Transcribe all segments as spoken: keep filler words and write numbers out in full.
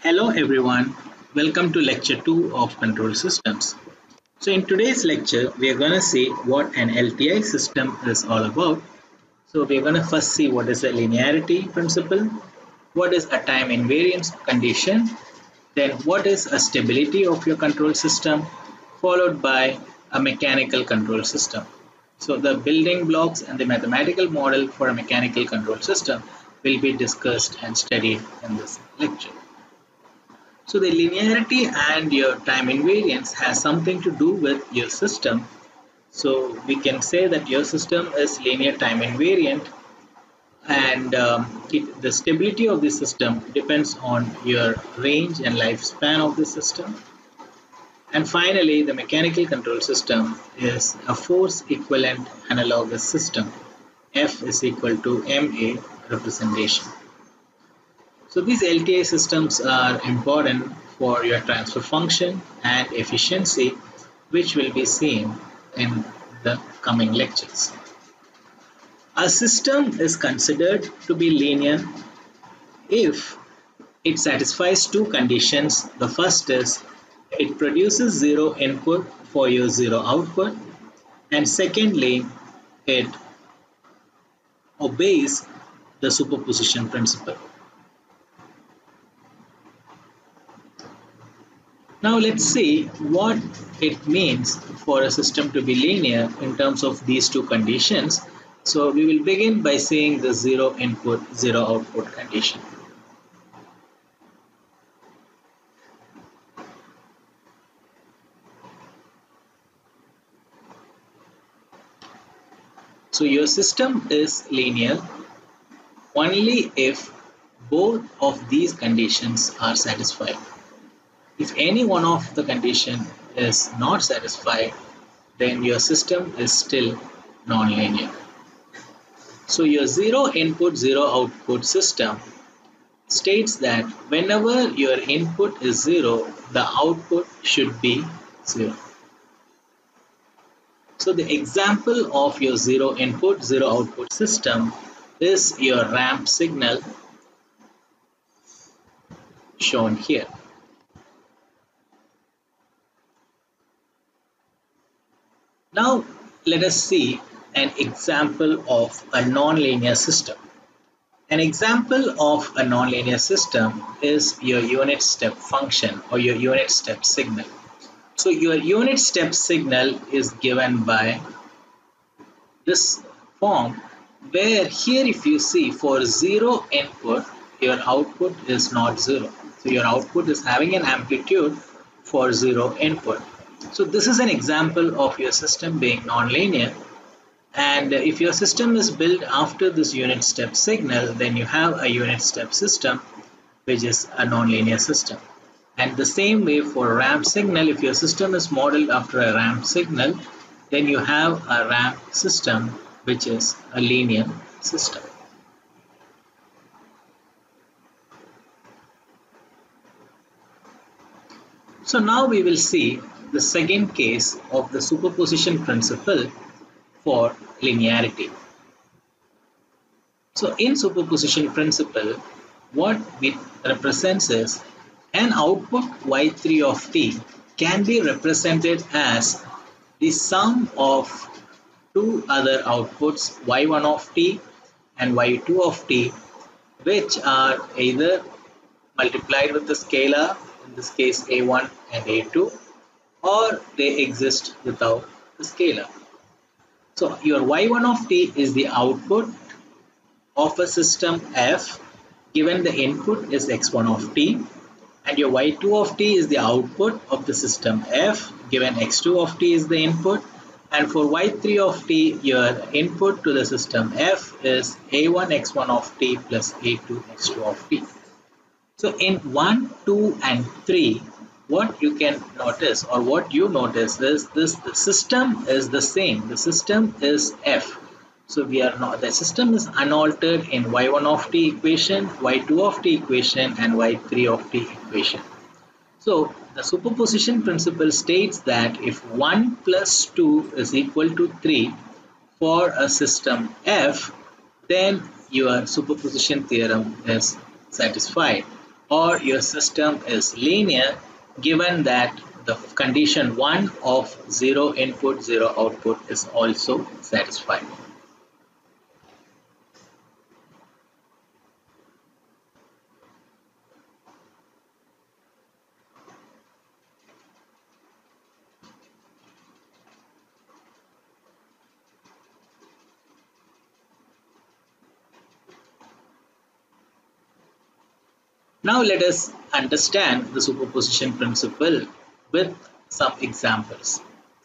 Hello everyone, welcome to lecture two of control systems. So in today's lecture, we are going to see what an L T I system is all about. So we are going to first see what is a linearity principle, what is a time invariance condition, then what is a stability of your control system, followed by a mechanical control system. So the building blocks and the mathematical model for a mechanical control system will be discussed and studied in this lecture. So the linearity and your time invariance has something to do with your system. So we can say that your system is linear time invariant, and um, it, the stability of the system depends on your range and lifespan of the system. And finally, the mechanical control system is a force equivalent analogous system. F is equal to M A representation. So these L T I systems are important for your transfer function and efficiency, which will be seen in the coming lectures. A system is considered to be linear if it satisfies two conditions. The first is it produces zero input for your zero output, and secondly, it obeys the superposition principle. Now let's see what it means for a system to be linear in terms of these two conditions. So we will begin by saying the zero input, zero output condition. So your system is linear only if both of these conditions are satisfied. If any one of the condition is not satisfied, then your system is still non-linear. So your zero input, zero output system states that whenever your input is zero, the output should be zero. So the example of your zero input, zero output system is your ramp signal shown here. Now let us see an example of a nonlinear system. An example of a nonlinear system is your unit step function or your unit step signal. So your unit step signal is given by this form, where here if you see for zero input, your output is not zero. So your output is having an amplitude for zero input. So this is an example of your system being nonlinear. And if your system is built after this unit step signal, then you have a unit step system, which is a nonlinear system. And the same way for ramp signal, if your system is modeled after a ramp signal, then you have a ramp system, which is a linear system. So now we will see the second case of the superposition principle for linearity. So in superposition principle, what it represents is an output y three of t can be represented as the sum of two other outputs y one of t and y two of t, which are either multiplied with the scalar, in this case a one and a two, or they exist without the scalar. So your y one of t is the output of a system f given the input is x one of t, and your y two of t is the output of the system f given x two of t is the input, and for y three of t your input to the system f is a one x one of t plus a two x two of t. So in one, two and three, what you can notice or what you notice is this: the system is the same. The system is f. So we are not, the system is unaltered in y one of t equation, y two of t equation and y three of t equation. So the superposition principle states that if one plus two is equal to three for a system f, then your superposition theorem is satisfied. or your system is linear given that the condition one of zero input, zero output is also satisfied. Now let us understand the superposition principle with some examples.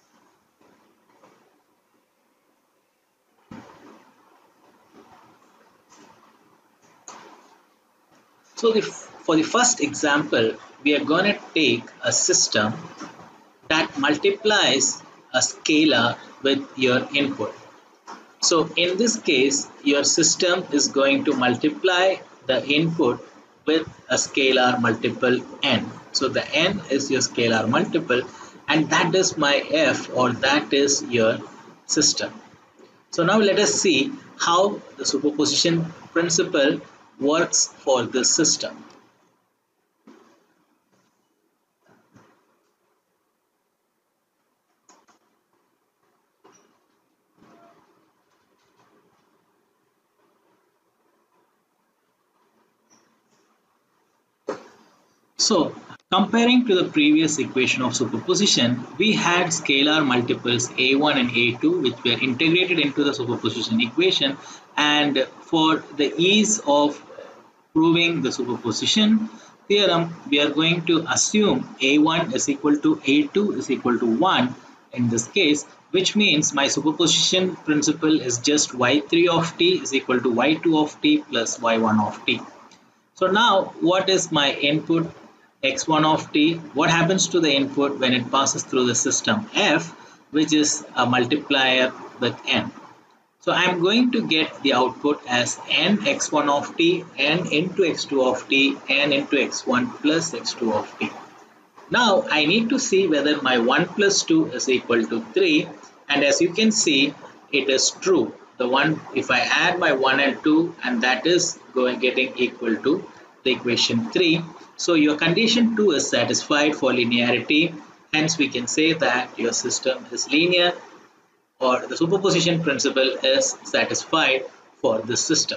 So the, for the first example, we are going to take a system that multiplies a scalar with your input. So in this case, your system is going to multiply the input with a scalar multiple n. So the n is your scalar multiple, and that is my f, or that is your system. So now let us see how the superposition principle works for this system. So comparing to the previous equation of superposition, we had scalar multiples a one and a two which were integrated into the superposition equation, and for the ease of proving the superposition theorem, we are going to assume a one is equal to a two is equal to one in this case, which means my superposition principle is just y three of t is equal to y two of t plus y one of t. So now what is my input x one of t? What happens to the input when it passes through the system f, which is a multiplier with n? So I am going to get the output as n x one of t, n into x two of t, n into x one plus x two of t. Now I need to see whether my one plus two is equal to three, and as you can see, it is true. The one, if I add my one and two, and that is going getting equal to the equation three. So your condition two is satisfied for linearity. Hence we can say that your system is linear, or the superposition principle is satisfied for this system.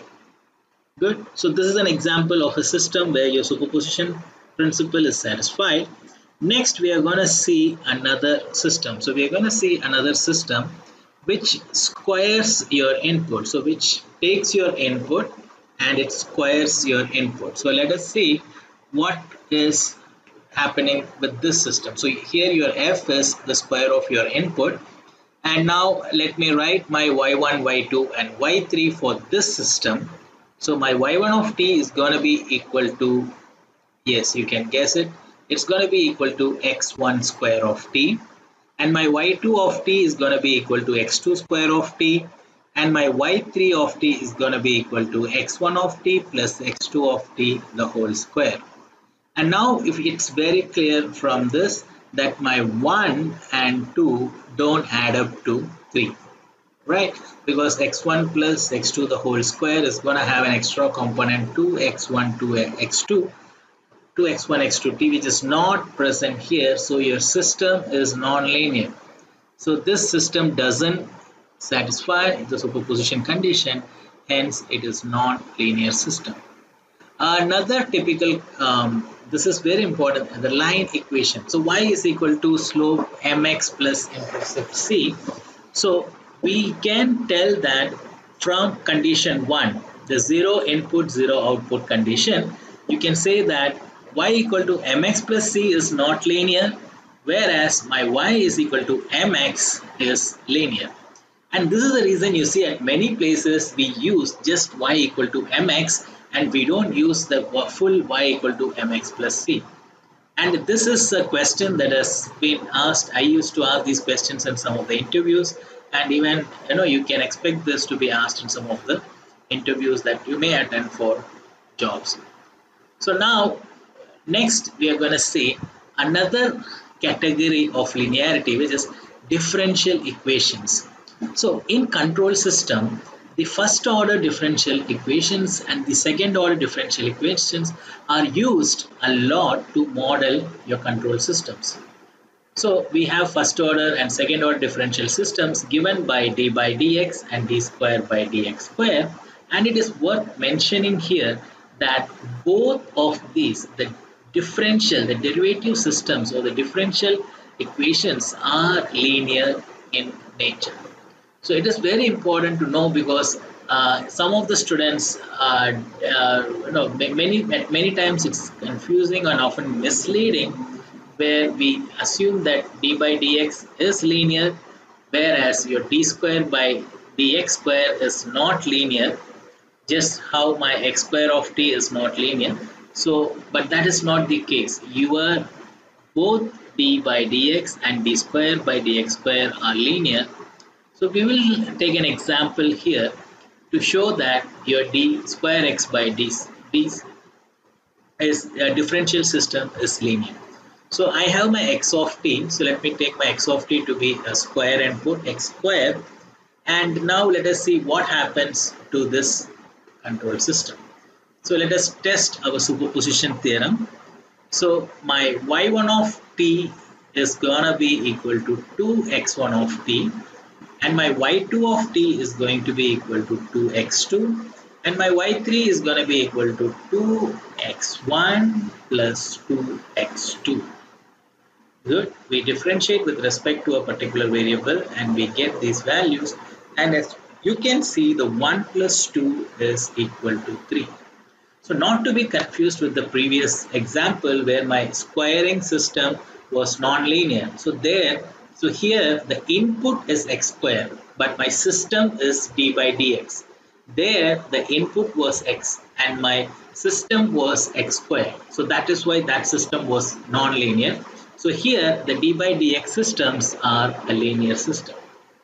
Good. So this is an example of a system where your superposition principle is satisfied. Next, we are going to see another system. So we are going to see another system which squares your input. So which takes your input and it squares your input. So let us see what is happening with this system. So here your f is the square of your input. And now let me write my y one, y two and y three for this system. So my y one of t is going to be equal to, yes, you can guess it, it's going to be equal to x one square of t. And my y two of t is going to be equal to x two square of t. And my y three of t is going to be equal to x one of t plus x two of t the whole square. And now if it's very clear from this that my one and two don't add up to three, right? Because x one plus x two the whole square is going to have an extra component two x one, two x two, two x one, x two t, which is not present here. So your system is non-linear. So this system doesn't satisfy the superposition condition, hence it is non-linear system. Another typical, um, this is very important, the line equation. So y is equal to slope mx plus intercept c. So we can tell that from condition one, the zero input, zero output condition, you can say that y equal to mx plus c is not linear, whereas my y is equal to mx is linear. And this is the reason you see at many places we use just y equal to mx, and we don't use the full y equal to mx plus c. And this is a question that has been asked. I used to ask these questions in some of the interviews, and even you know you can expect this to be asked in some of the interviews that you may attend for jobs. So now next we are going to see another category of linearity, which is differential equations. So in control system, the first order differential equations and the second order differential equations are used a lot to model your control systems. So we have first order and second order differential systems given by d by dx and d square by dx square, and it is worth mentioning here that both of these, the differential, the derivative systems or the differential equations are linear in nature. So it is very important to know because uh, some of the students, uh, uh, you know, many many times it's confusing and often misleading, where we assume that d by dx is linear, whereas your d square by dx square is not linear, just how my x square of t is not linear. So, but that is not the case. Your both d by dx and d square by dx square are linear. So we will take an example here to show that your d square x by d, d is a differential system is linear. So I have my x of t. So let me take my x of t to be a square and put x square. And now let us see what happens to this control system. So let us test our superposition theorem. So my y one of t is gonna be equal to two x one of t, and my y two of t is going to be equal to two x two, and my y three is going to be equal to two x one plus two x two. Good. We differentiate with respect to a particular variable and we get these values, and as you can see, the one plus two is equal to three. So not to be confused with the previous example where my squaring system was non-linear. So there, so here the input is x square, but my system is d by dx. There the input was x and my system was x square. So that is why that system was non-linear. So here the d by dx systems are a linear system.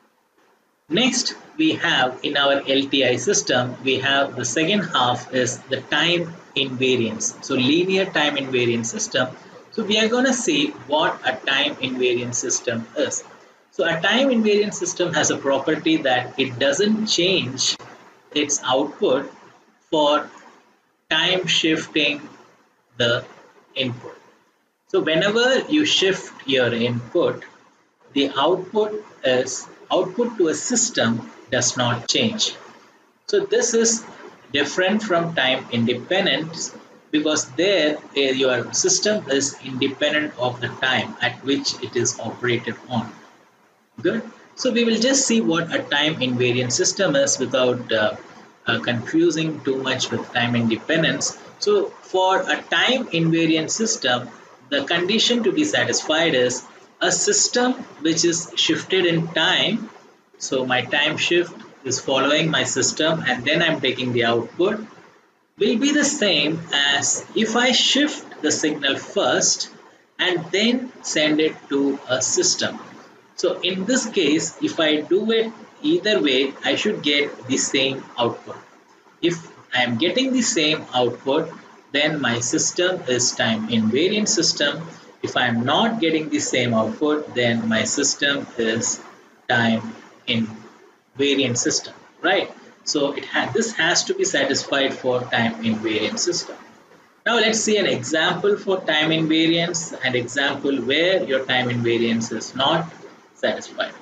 Next, we have in our L T I system, we have the second half is the time invariance. So linear time invariant system. So we are going to see what a time invariant system is. So a time invariant system has a property that it doesn't change its output for time shifting the input. So whenever you shift your input, the output is output to a system does not change. So this is different from time independence because there your system is independent of the time at which it is operated on. Good. So we will just see what a time invariant system is without uh, uh, confusing too much with time independence. So for a time invariant system, the condition to be satisfied is a system which is shifted in time. So my time shift is following my system and then I'm taking the output will be the same as if I shift the signal first and then send it to a system. So in this case, if I do it either way, I should get the same output. If I am getting the same output, then my system is time invariant system. If I am not getting the same output, then my system is time invariant system, right? So it ha this has to be satisfied for time invariant system. Now let's see an example for time invariance and example where your time invariance is not satisfied.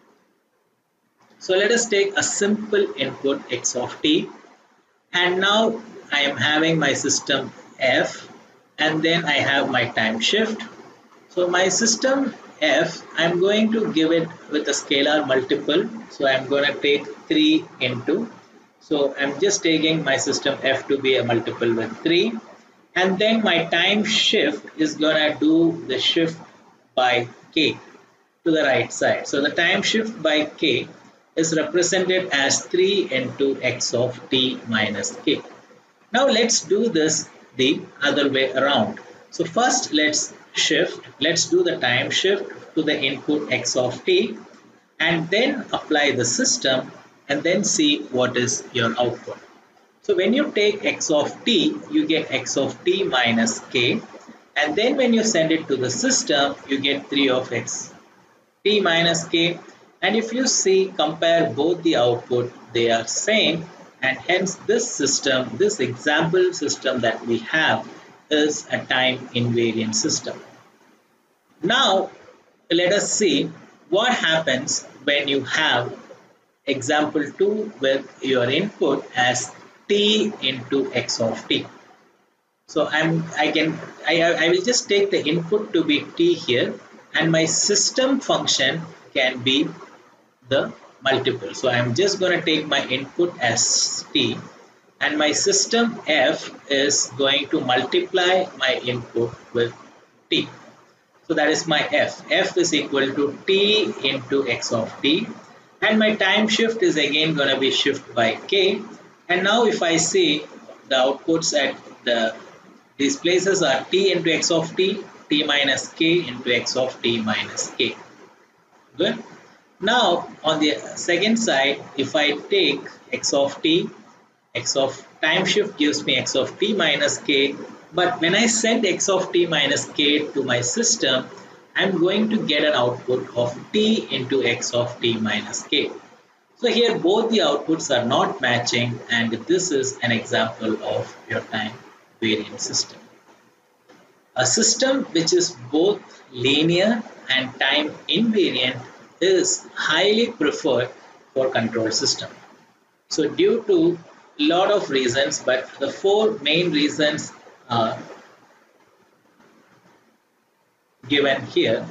So let us take a simple input x of t, and now I am having my system f, and then I have my time shift. So my system f, I'm going to give it with a scalar multiple. So I'm going to take three into. So I'm just taking my system f to be a multiple with three. And then my time shift is going to do the shift by k to the right side. So the time shift by k is represented as three into x of t minus k. Now let's do this the other way around. So first let's shift, let's do the time shift to the input x of t and then apply the system and then see what is your output. So when you take x of t, you get x of t minus k, and then when you send it to the system, you get three of x t minus k, And if you see, compare both the output, they are same, and hence this system, this example system that we have is a time invariant system. Now let us see what happens when you have example two with your input as t into x of t. So I'm I can I, I will just take the input to be t here, and my system function can be the multiple. So I'm just going to take my input as t, and my system f is going to multiply my input with t. So that is my f. F is equal to t into x of t, and my time shift is again going to be shift by k. And now if I see the outputs at the these places are t into x of t, t minus k into x of t minus k. Good. Now on the second side, if I take x of t, x of time shift gives me x of t minus k, but when I send x of t minus k to my system, I'm going to get an output of t into x of t minus k. So here both the outputs are not matching, and this is an example of your time variant system. A system which is both linear and time invariant is highly preferred for control system. So due to a lot of reasons, but the four main reasons are given here.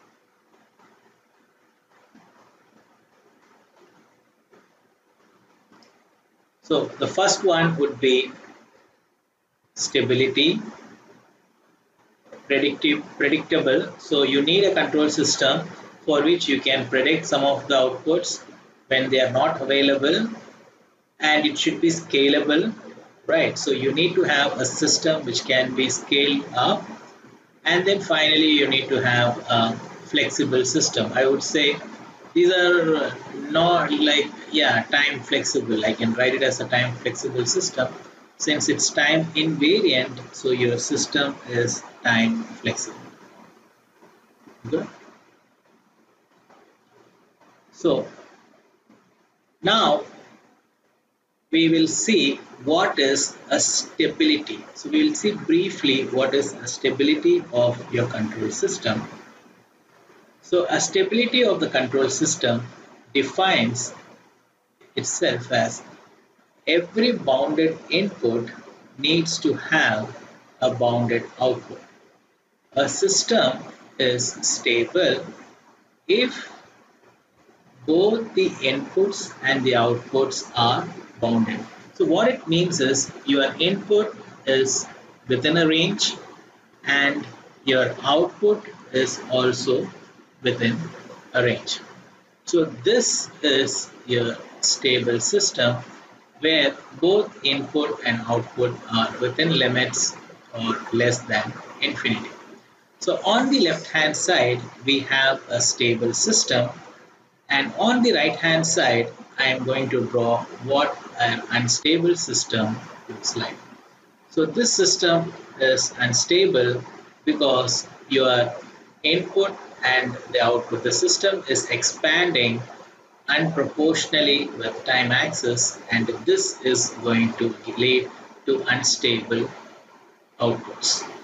So the first one would be stability, predictive, predictable. So you need a control system for which you can predict some of the outputs when they are not available, and it should be scalable, right? So you need to have a system which can be scaled up, and then finally you need to have a flexible system. I would say these are not like, yeah, time flexible. I can write it as a time flexible system. Since it's time invariant, so your system is time flexible. Good. So now we will see what is a stability. So we will see briefly what is a stability of your control system. So a stability of the control system defines itself as every bounded input needs to have a bounded output. A system is stable if both the inputs and the outputs are bounded. So what it means is your input is within a range and your output is also within a range. So this is your stable system where both input and output are within limits or less than infinity. So on the left hand side we have a stable system, and on the right hand side I am going to draw what an unstable system looks like. So this system is unstable because your input and the output, the system is expanding unproportionally with time axis, and this is going to lead to unstable outputs.